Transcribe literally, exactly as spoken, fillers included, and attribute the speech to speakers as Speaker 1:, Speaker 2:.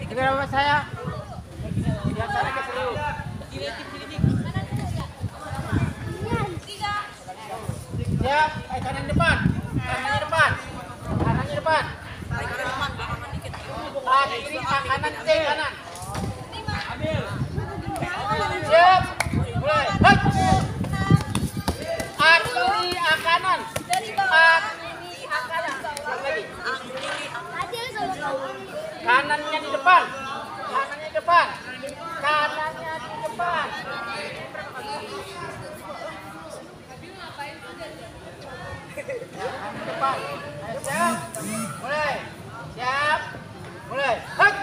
Speaker 1: Dengar apa saya? Yang sana ke seluruh. Siap, eh, kanan depan. Kanannya depan. Kanannya depan. Ah, kiri, ah, kanan, C, kanan. Siap. Mulai. Hei. Ah, kiri, ah, kanan. Ah, kiri, ah, kanan. Lagi. Kanannya di depan. Kanannya di depan. Kanannya di depan. Kanannya di depan. Ayo, siap. Mulai. Siap. Mulai. Hei.